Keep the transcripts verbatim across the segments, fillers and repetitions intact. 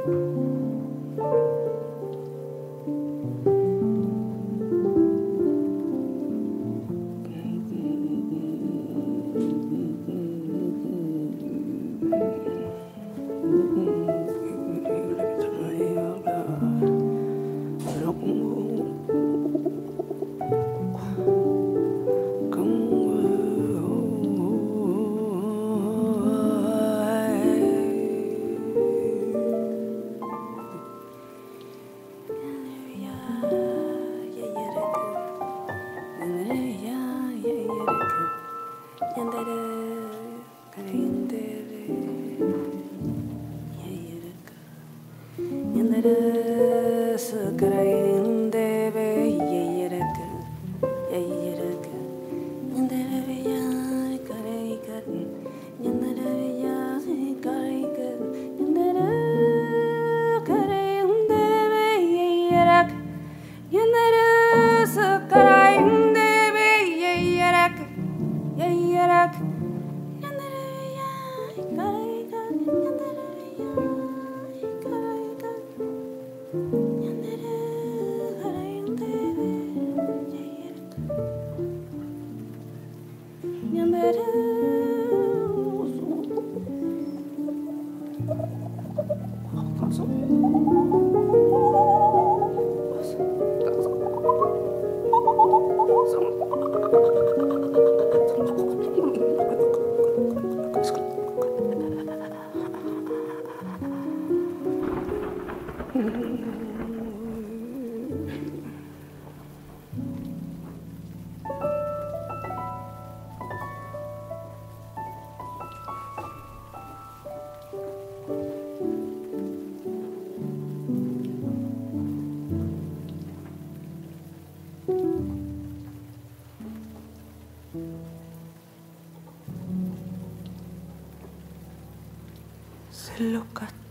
Se lo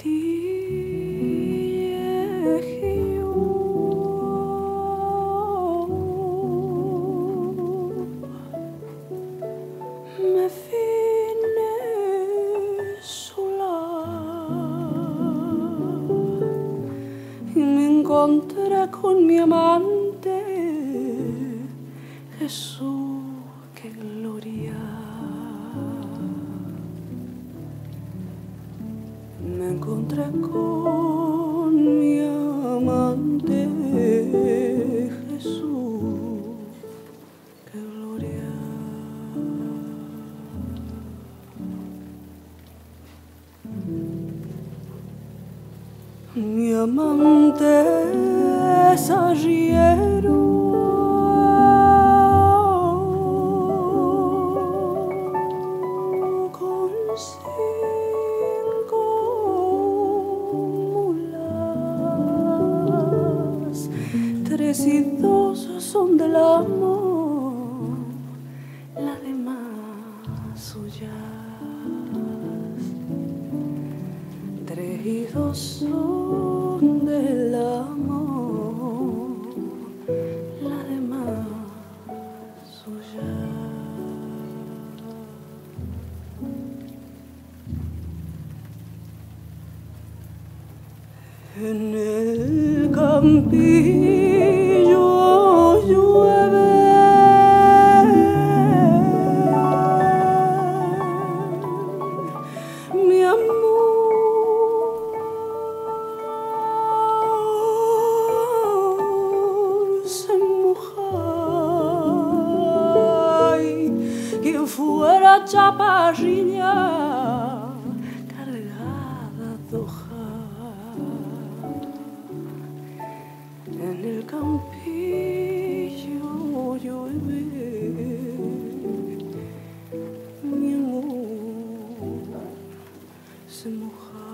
castigo me vine sola y me encontré con mi amante Jesús, qué gloria. Me encontré con mi amante Jesús, qué gloria. Mi amante es arriero, con cinco mulas, tres y dos son del amor, las demás suyas. Tres y dos son del amor, las demás suyas. En el campillo llueve, mi amor se moja. Ay, quien fuera chaparrilla cargada de hojas. En el campillo llueve, mi amor se moja.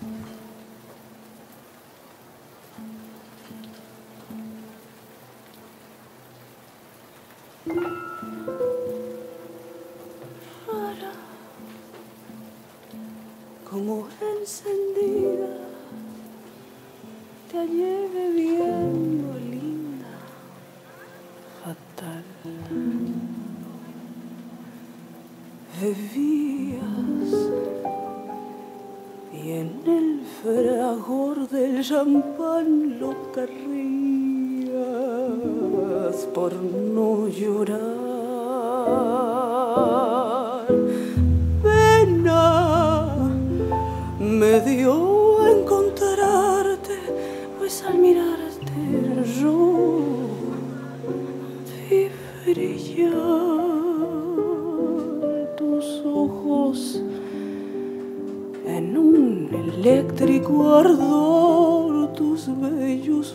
Rara, como encendida, te hallé bebiendo, linda, fatal. Bebías y en el fragor del champán lo carrías por no llorar. Pena me dio encontrarte, pues al mirarte yo vi brillar tus ojos en un eléctrico ardor, tus bellos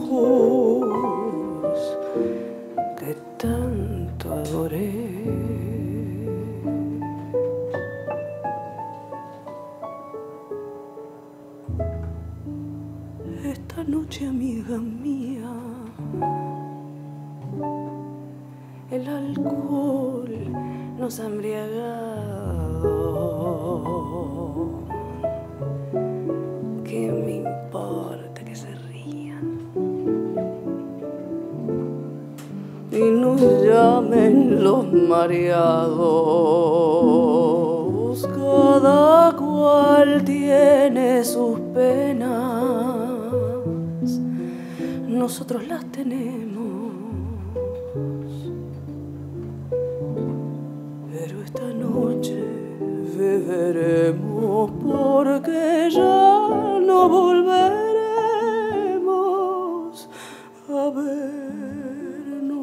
ojos que tanto adoré. Esta noche, amiga mía, el alcohol nos ha embriagado. ¿Qué me importa que se rían y nos llamen los mareados? Cada cual tiene sus penas, nosotros las tenemos. Pero esta noche beberemos porque ya no volveremos a vernos.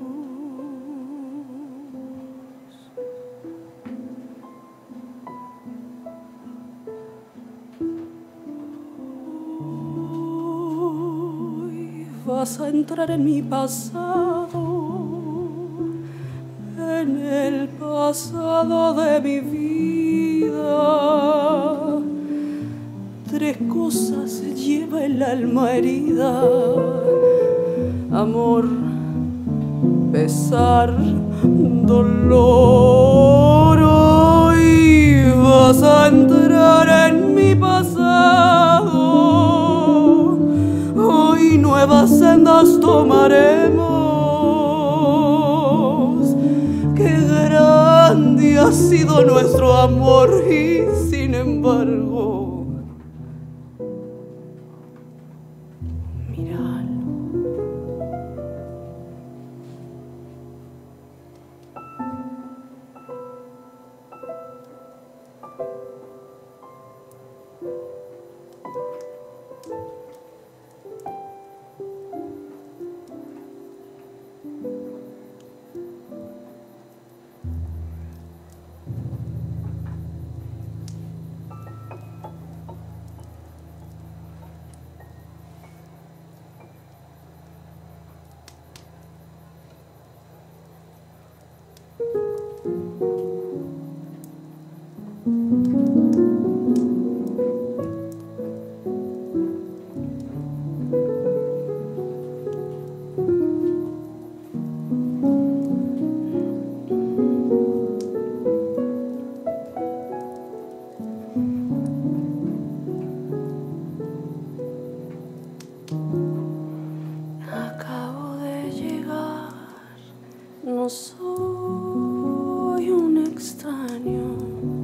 Hoy vas a entrar en mi pasado, en el pasado de mi vida. Tres cosas lleva el alma herida: amor, pesar, dolor. Hoy vas a entrar en mi pasado, hoy nuevas sendas tomaremos. Grande ha sido nuestro amor y sin embargo, míralo. Acabo de llegar, no soy un extraño.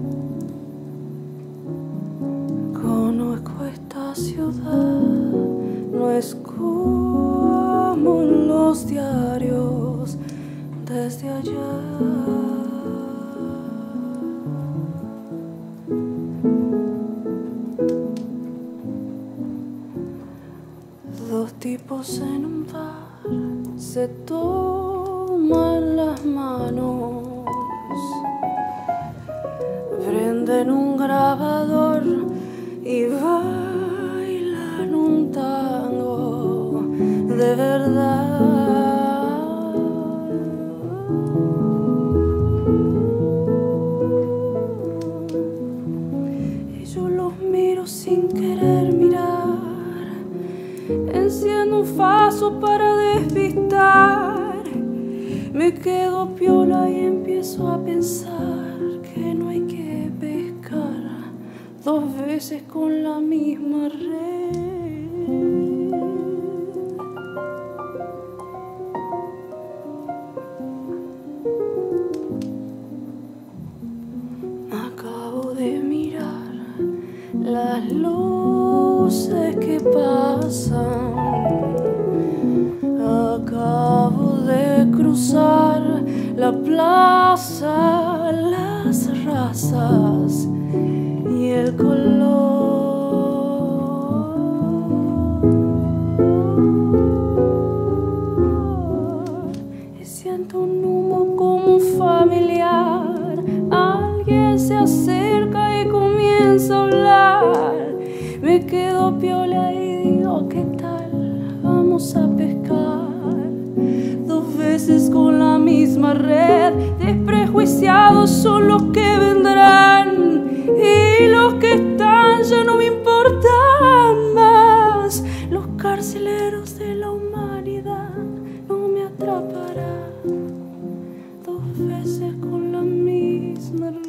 Conozco esta ciudad, no es como en los diarios desde allá. Dos tipos en un bar se toman las manos, prenden un grabador y bailan un tango de verdad. Y yo los miro sin Me quedo piola y empiezo a pensar que no hay que pescar dos veces con la misma red. Acabo de mirar las luces que pasan. Acabo de cruzar la plaza, las razas y el color. Y siento un humo como un familiar. Alguien se acerca y comienza a hablar. Me quedo piola y digo, ¿qué tal? Vamos a pescar dos veces con la misma red. Desprejuiciados son los que vendrán y los que están ya no me importan más. Los carceleros de la humanidad no me atraparán dos veces con la misma red.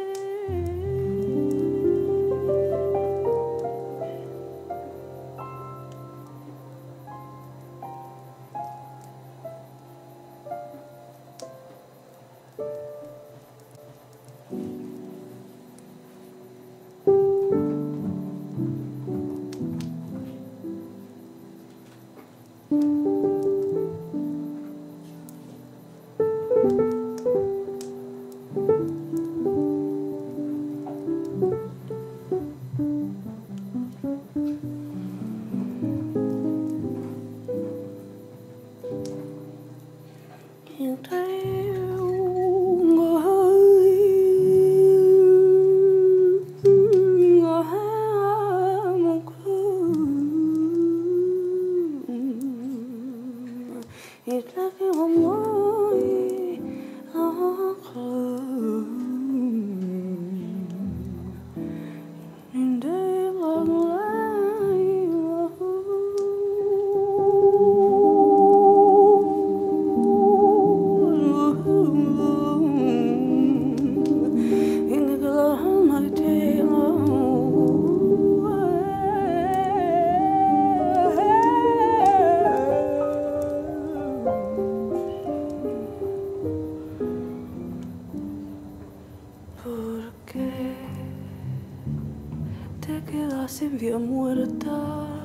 En vía muerta,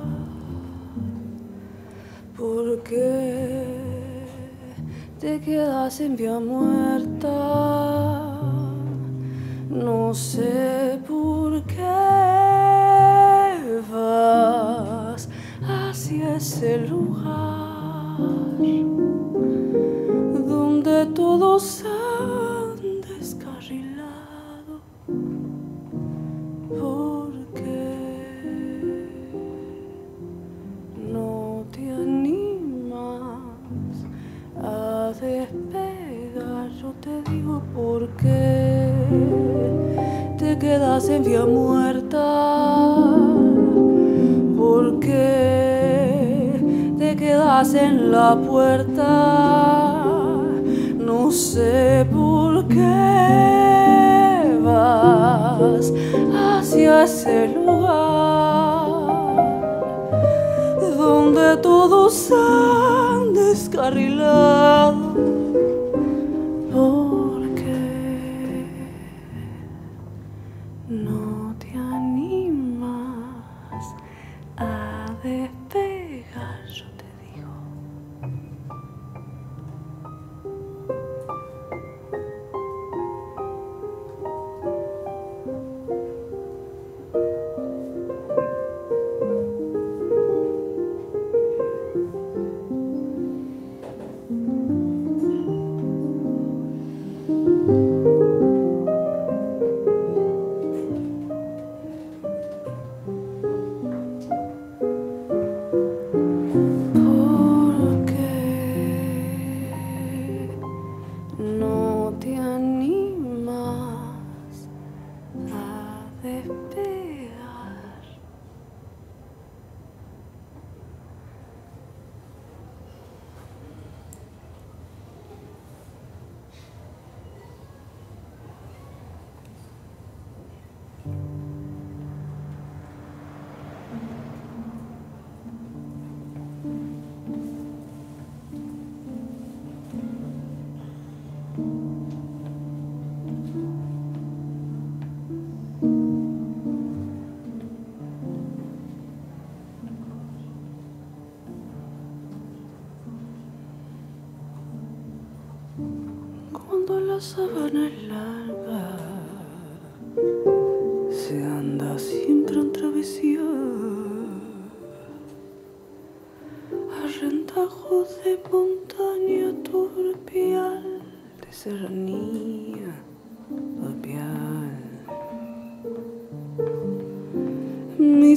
¿por qué te quedas en vía muerta? No sé por qué vas hacia ese lugar donde todos han descarrilado. ¿Por qué no te animas a despegar? Yo te digo por qué te quedas en vía muerta, por qué te quedas en la puerta. No sé por qué vas hacia ese lugar donde todos han descarrilado. ¿Por qué no te animas a despegar? Yo te digo. la sabana es larga, se anda siempre en travesía, arrentajos de montaña, turpial de serranía, turpial. Mi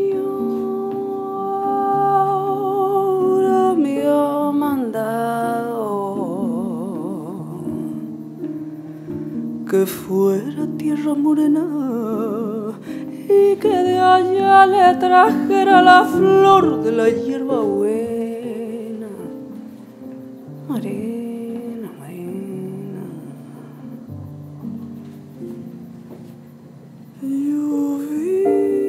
señora me ha mandado que fuera tierra morena y que de allá le trajera la flor de la hierba buena. Morena, morena. Yo vi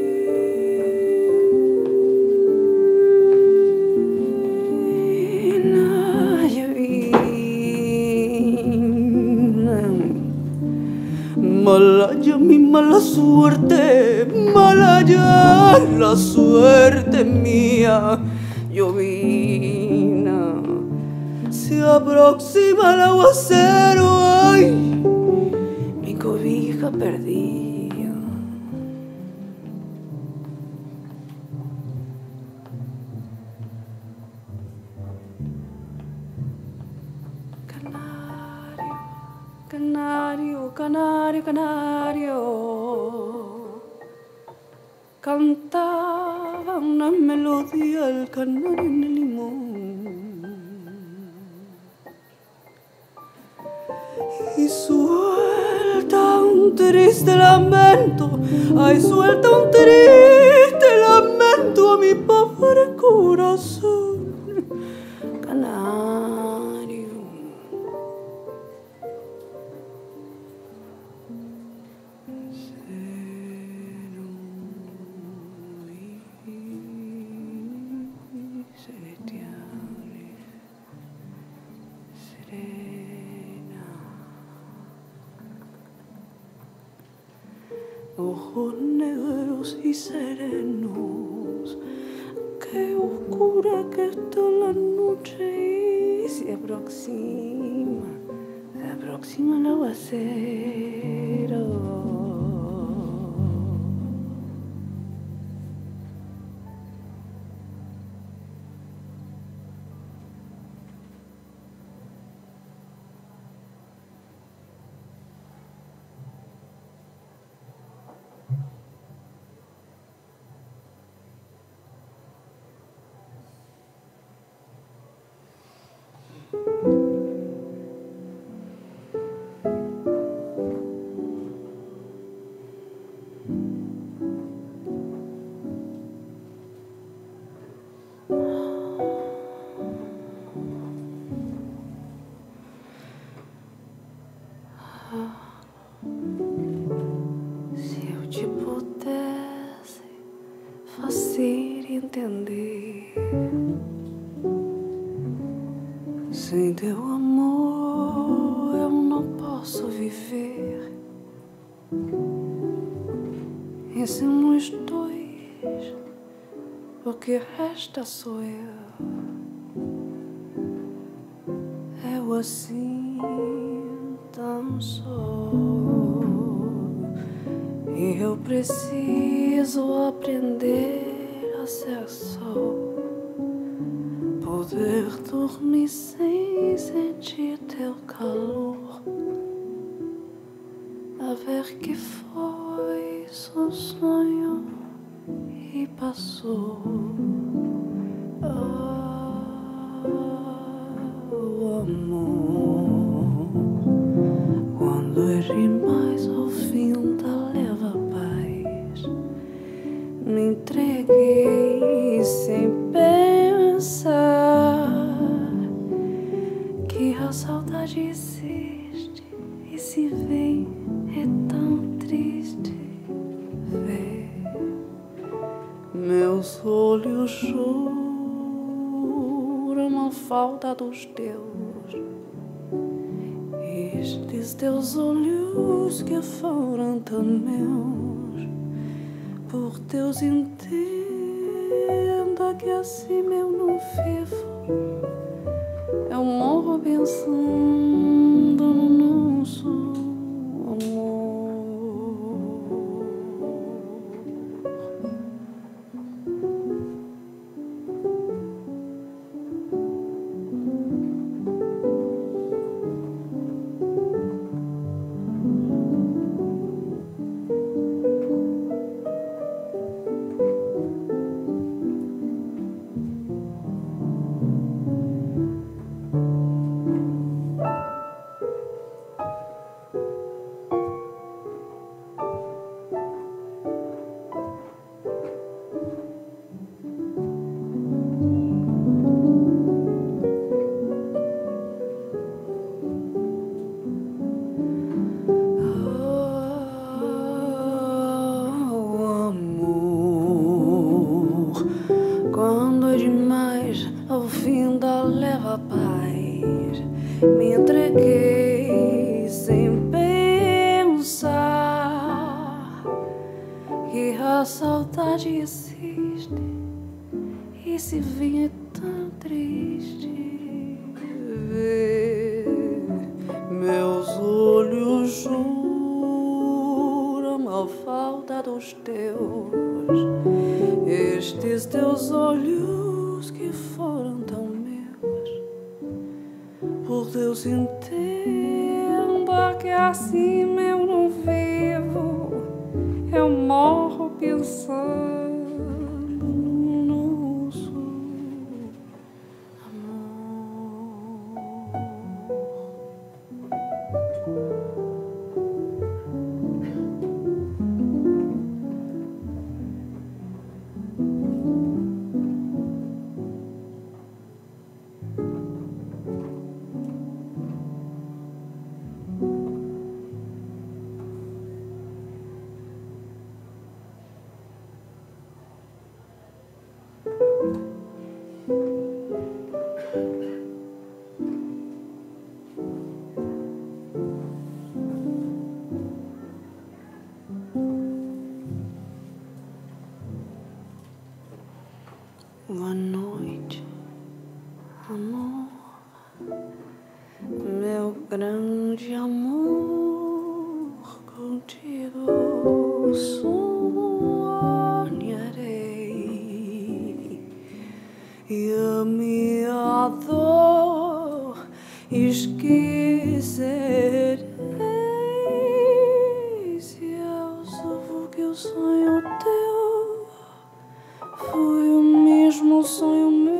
Malaya, mi mala suerte, Malaya, la suerte mía, llovina, se aproxima el aguacero, ay, mi cobija perdida. Canario, canario, canario, cantaba una melodía el canario en el limón y suelta un triste lamento, ay, suelta un triste lamento a mi pobre corazón. Canario. Ojos negros y serenos, qué oscura que está la noche y se aproxima, se aproxima el aguacero. Se eu te pudesse fazer entender, sem teu amor eu não posso viver. E se nós dois, o que resta sou eu. Eu assim tão sou. E eu preciso aprender a ser só, poder dormir sem sentir teu calor, a ver que foi só sonho e passou. Oh, amor, quando errei mais ao fim da leva paz, me entreguei sem pensar que a saudade existe e se vem é tão triste ver. Meus olhos choram a falta dos teus, estes teus olhos que foram tão meus. Por Deus, entenda que assim eu não vivo. Eu morro pensando no não sou amor. Ao fim da leva paz, me entreguei sem pensar que a saudade existe e se vinha tão triste ver meus olhos juram a falta dos teus, estes teus olhos que foram tão meus. Por Deus, entenda que assim eu não vivo, eu morro pensando no nosso Boa noite, amor, meu grande amor, contigo sonharei e a minha dor esquecerei. Se eu soube que o sonho teu foi o mesmo sonho meu.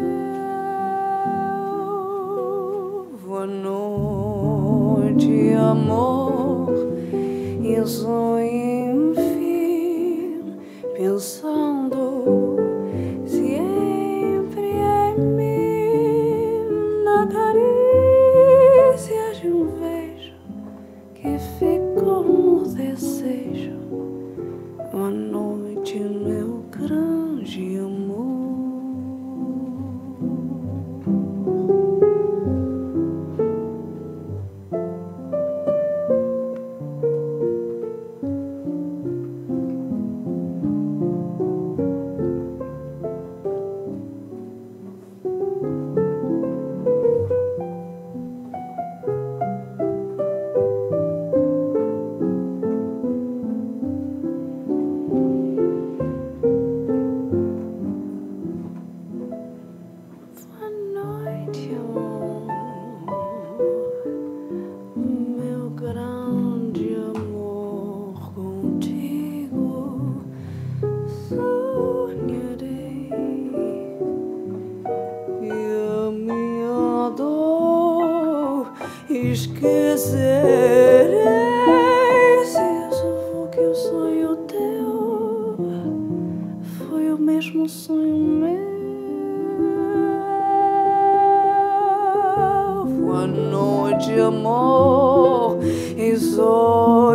Boa noite, amor, e sonho enfim, pensando sempre em mim, na carícia de um beijo que ficou no desejo. Boa noite, meu grande amor. Meu grande amor, contigo sonharei e a minha dor esquecerei. Se eu soube que o sonho teu foi o mesmo sonho meu. Boa noite, amor, e só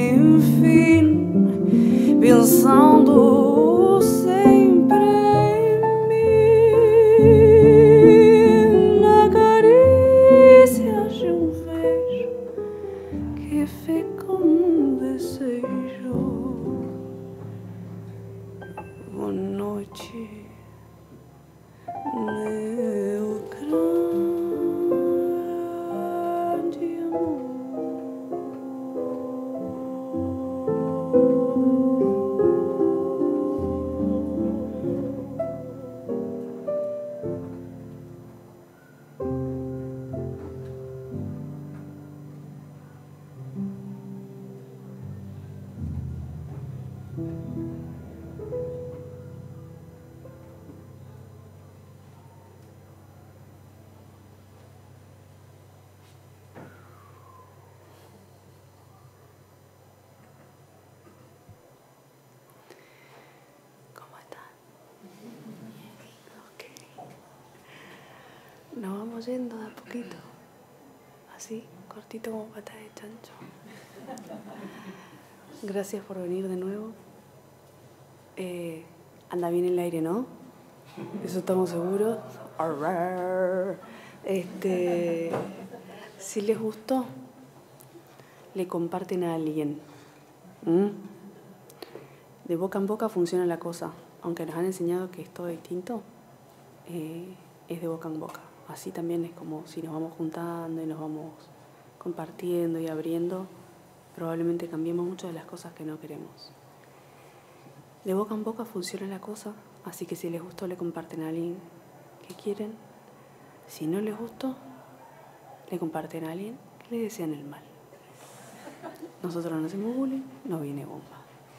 enfim, pensando sempre em mim, na carícia de um beijo que ficou num desejo. Boa noite, meu grande amor. Nos vamos yendo de a poquito, así, cortito como pata de chancho. Gracias por venir de nuevo. Eh, anda bien el aire, ¿no? Eso estamos seguros. Este, si les gustó, le comparten a alguien. ¿Mm? De boca en boca funciona la cosa. Aunque nos han enseñado que es todo distinto, eh, es de boca en boca. Así también es como si nos vamos juntando y nos vamos compartiendo y abriendo, probablemente cambiemos muchas de las cosas que no queremos. De boca en boca funciona la cosa, así que si les gustó le comparten a alguien que quieren. Si no les gustó, le comparten a alguien que le desean el mal. Nosotros no hacemos bullying, no viene bomba.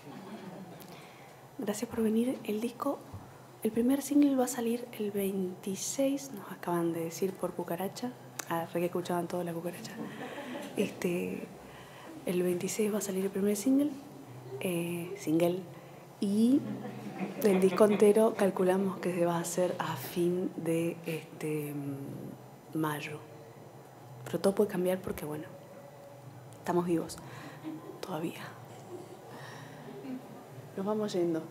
Gracias por venir. El disco... El primer single va a salir el veintiséis, nos acaban de decir por cucaracha. Ah, re que escuchaban todas las cucarachas. Este, el veintiséis va a salir el primer single, eh, single, y el disco entero calculamos que se va a hacer a fin de este, mayo. Pero todo puede cambiar porque, bueno, estamos vivos todavía. Nos vamos yendo.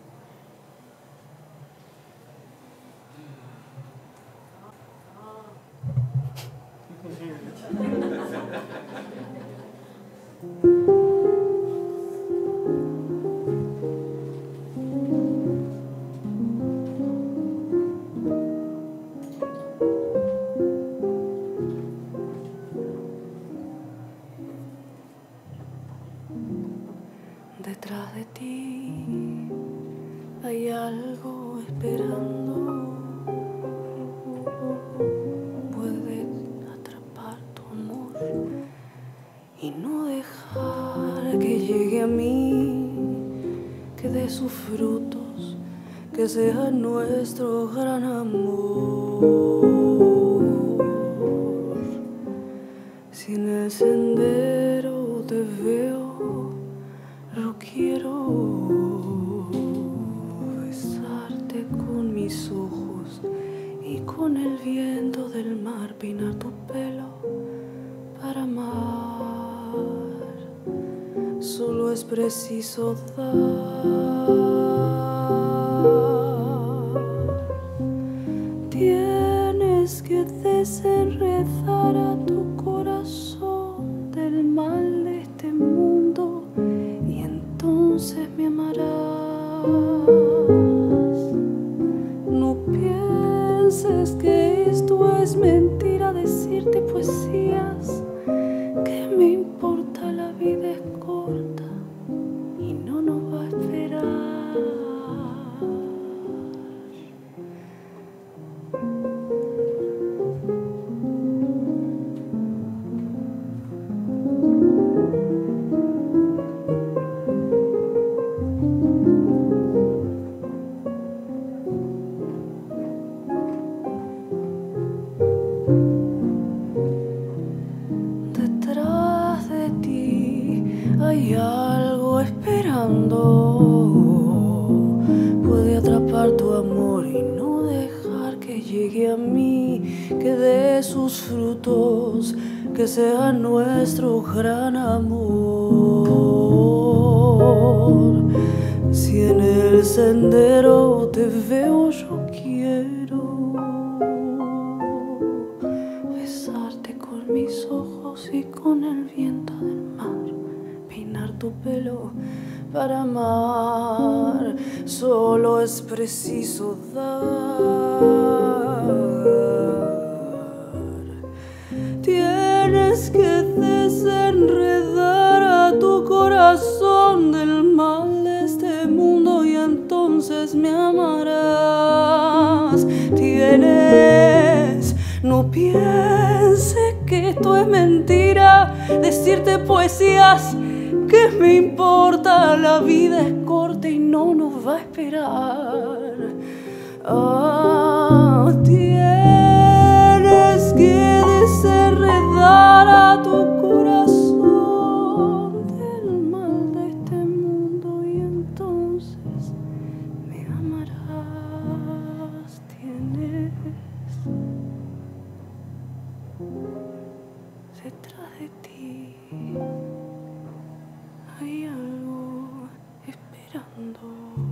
Detrás de ti hay algo esperando. Puedes atrapar tu amor y no dejar que llegue a mí, que dé sus frutos, que sea nuestro gran amor. Si en el sendero te veo, yo quiero besarte con mis ojos y con el viento del mar peinar tu pelo para amar. Solo es preciso dar. Tienes que desenredar a tu corazón del mal de este mundo, entonces me amarás. No pienses que esto es mentira, decirte poesías. ¿Qué me importa? La vida es corta y no nos va a esperar. Hay algo esperando, puede atrapar tu amor y no dejar que llegue a mí, que dé sus frutos, que sea nuestro gran amor. Si en el sendero te veo, yo quiero besarte con mis ojos y con el viento del mar, peinar tu pelo para amar. Solo es preciso dar. Tienes que desenredar a tu corazón del mal de este mundo y entonces me amarás. Tienes, no pienses que esto es mentira, decirte poesías. ¿Qué me importa? La vida es corta y no nos va a esperar. Ah, tienes que desenredar a tu corazón del mal de este mundo y entonces me amarás. Tienes detrás de ti hay algo esperando.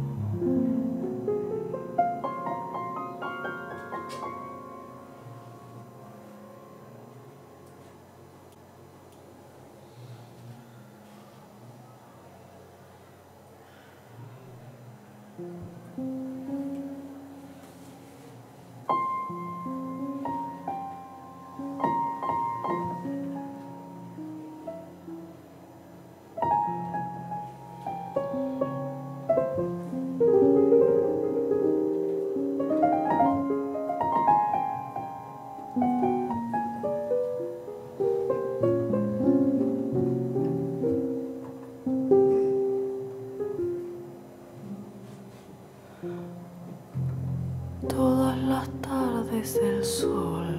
Todas las tardes del sol,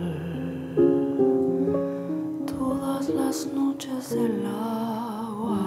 todas las noches del agua,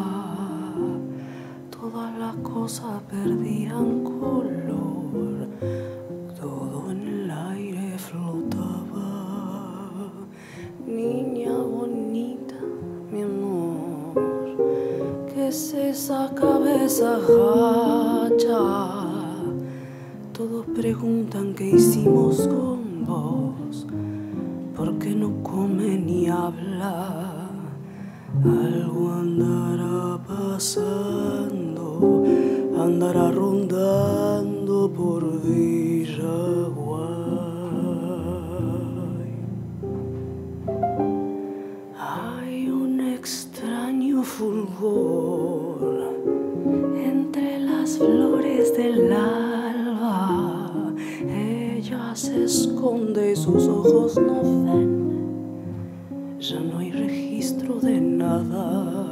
todas las cosas perdían color, todo en el aire flotaba. Niña bonita, mi amor, ¿qué es esa cabeza gacha? Todos preguntan qué hicimos con vos, porque no come ni habla. Algo andará pasando, andará rondando por Villaguay. Hay un extraño fulgor entre las flores del alba. Ella se esconde y sus ojos no ven. Ya no hay registro de nada.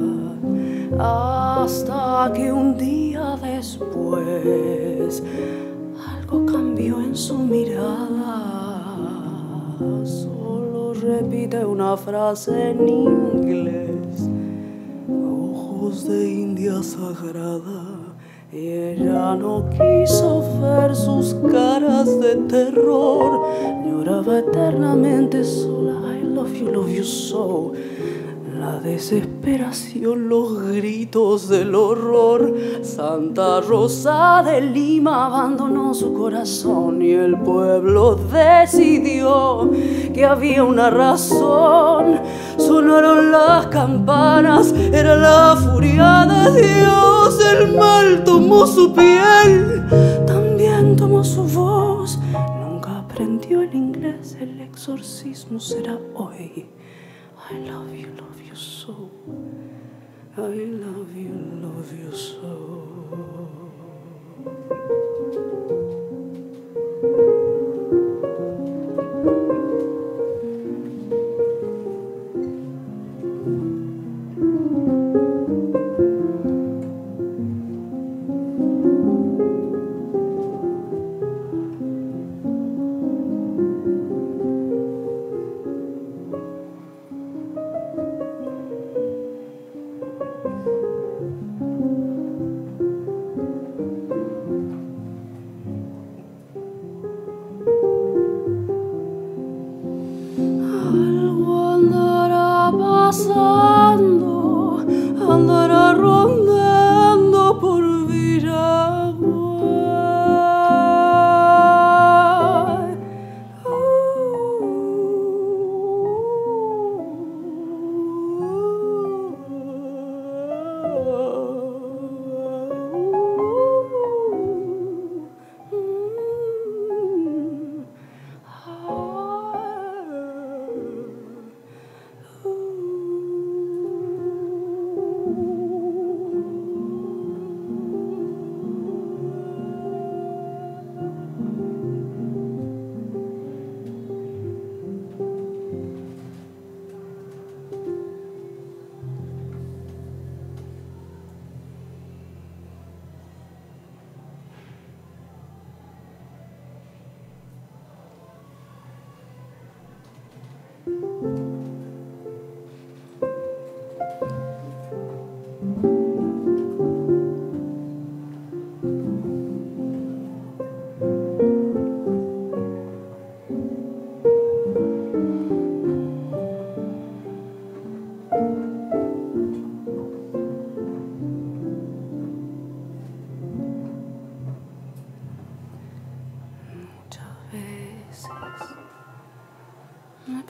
Hasta que un día después algo cambió en su mirada. Solo repite una frase en inglés: ojos de India sagrada. Y ella no quiso ver sus caras de terror. Lloraba eternamente sola. I love you, love you so. La desesperación, los gritos del horror. Santa Rosa de Lima abandonó su corazón y el pueblo decidió que había una razón. Sonaron las campanas, era la furia de Dios. El mal tomó su piel, también tomó su voz. Nunca aprendió el inglés, el exorcismo será hoy. I love you, love you so. I love you, love you so.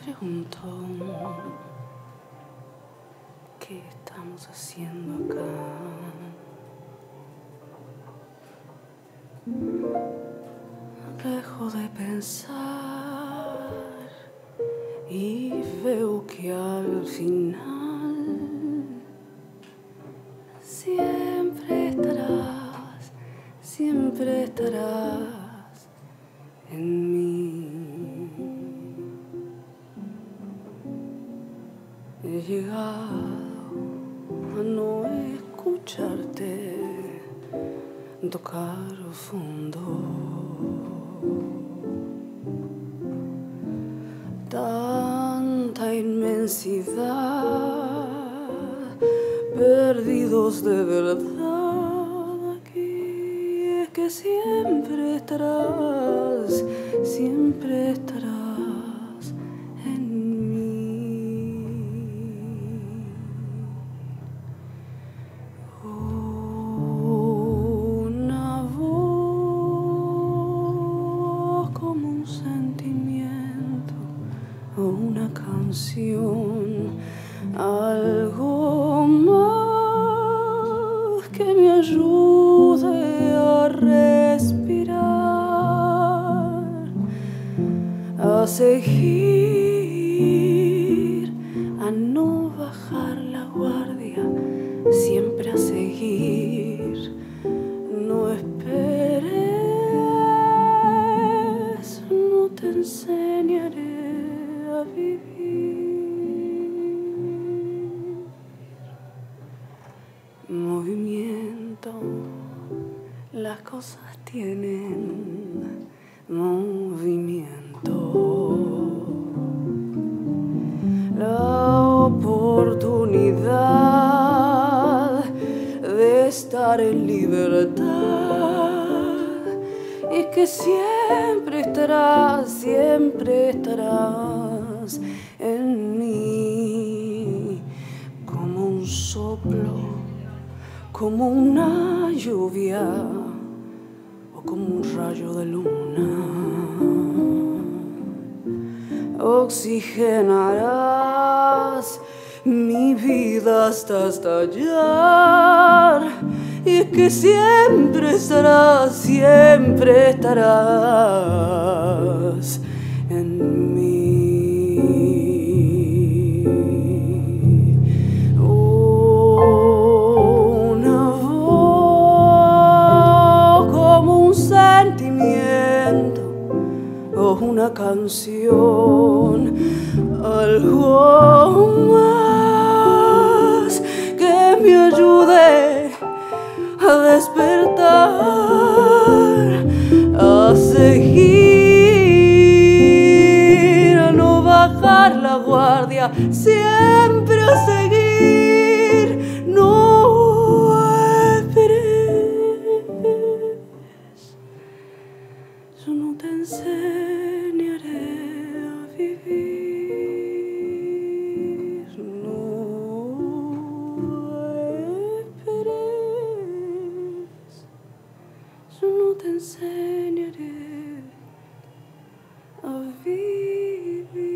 pregunto, ¿qué estamos haciendo acá? Dejo de pensar y veo que al final siempre estarás, siempre estarás en mí. He llegado a no escucharte tocar fondo. Tanta inmensidad, perdidos de verdad. Aquí es que siempre estarás, siempre estarás en mí. Una voz como un sentimiento o una canción, algo más que me ayude a respirar, a seguir, a no bajar la guardia, siempre a seguir. No esperes, no te enseñaré a vivir. Movimiento, las cosas tienen movimiento. La oportunidad de estar en libertad y que siempre estarás, siempre estarás en mí, como un soplo, como una lluvia o como un rayo de luna. Oxigenarás mi vida hasta estallar y es que siempre estarás, siempre estarás en mí. Oh, una voz como un sentimiento o una canción, algo más que me ayude a despertar, a seguir, a no bajar la guardia, siempre a seguir. No esperes, yo no te enseñaré a vivir. No esperes, yo no te enseñaré a vivir.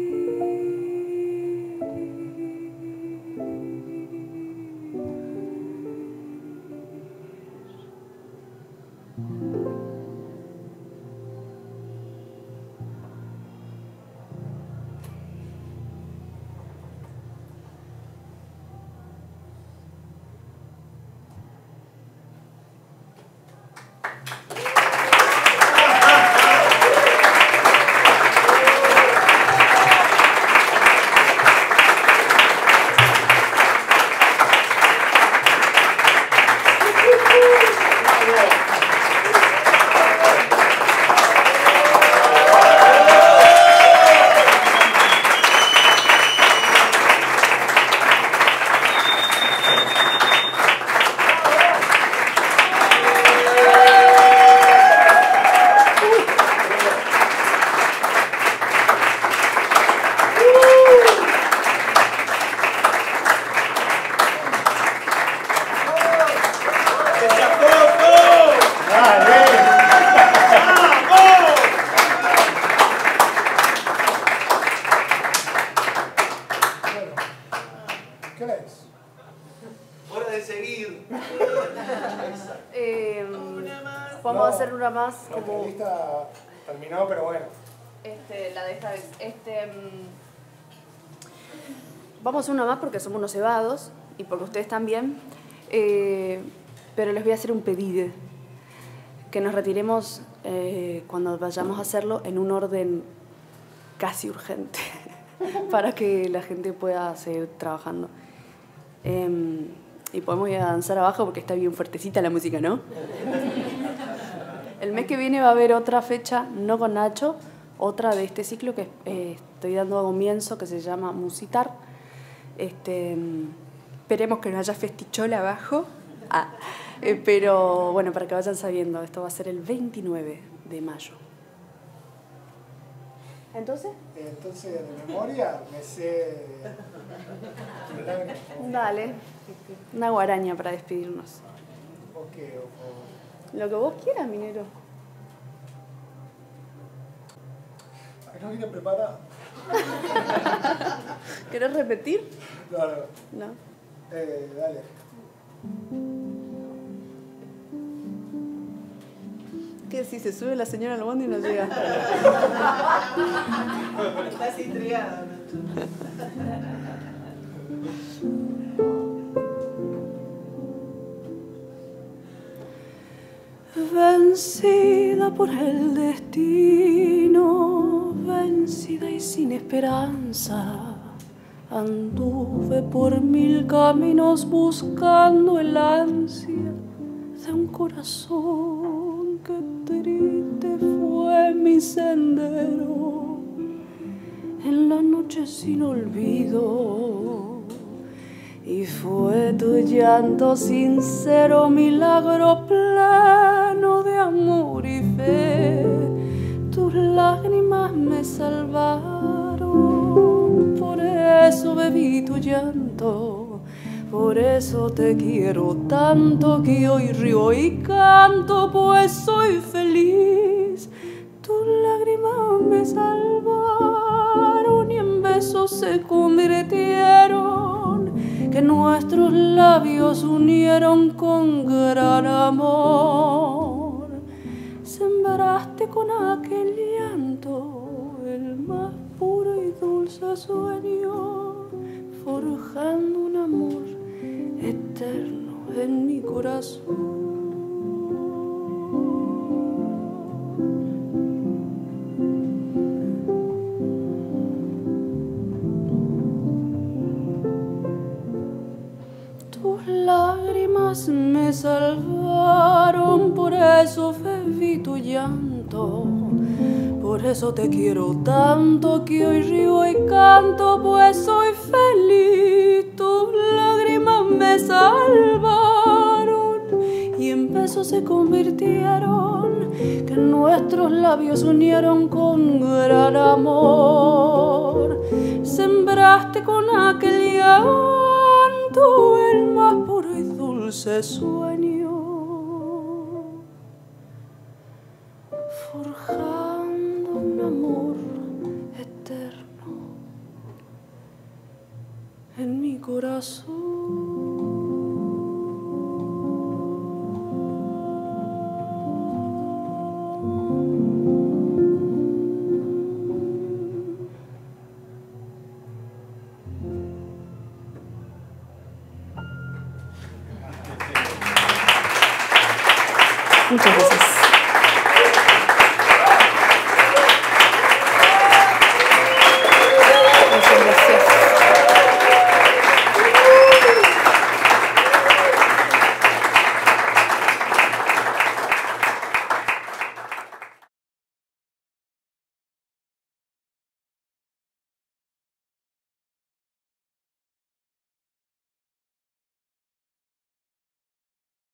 Vamos no, a hacer una más la como... entrevista terminó, pero bueno. Este, la de esta vez. Este, mmm, vamos a hacer una más porque somos unos cebados y porque ustedes también. Eh, pero les voy a hacer un pedido. Que nos retiremos eh, cuando vayamos a hacerlo en un orden casi urgente. Para que la gente pueda seguir trabajando. Eh, y podemos ir a danzar abajo porque está bien fuertecita la música, ¿no? El mes que viene va a haber otra fecha, no con Nacho, otra de este ciclo que eh, estoy dando a comienzo, que se llama Musitar. Este, esperemos que no haya festichola abajo. Ah, eh, pero bueno, para que vayan sabiendo, esto va a ser el veintinueve de mayo. ¿Entonces? Entonces, de memoria, me sé... Dale, una guaraña para despedirnos. ¿O qué? O... Lo que vos quieras, minero. No vine preparado. ¿Querés repetir? No, no. No. Eh, dale. ¿Qué si se sube la señora al bondi y no llega? Estás intrigada. Vencida por el destino, vencida y sin esperanza, anduve por mil caminos buscando el ansia de un corazón que triste fue mi sendero en la noche sin olvido. Y fue tu llanto sincero, milagro pleno de amor y fe. Tus lágrimas me salvaron, por eso bebí tu llanto. Por eso te quiero tanto que hoy río y canto, pues soy feliz. Tus lágrimas me salvaron y en besos se convirtieron, que nuestros labios unieron con gran amor. Sembraste con aquel llanto el más puro y dulce sueño, forjando un amor eterno en mi corazón. Lágrimas me salvaron, por eso bebí tu llanto. Por eso te quiero tanto que hoy río y canto, pues soy feliz. Tus lágrimas me salvaron y en besos se convirtieron, que nuestros labios unieron con gran amor. Sembraste con aquel llanto el más puro y dulce sueño, forjando un amor eterno en mi corazón. Muchas gracias.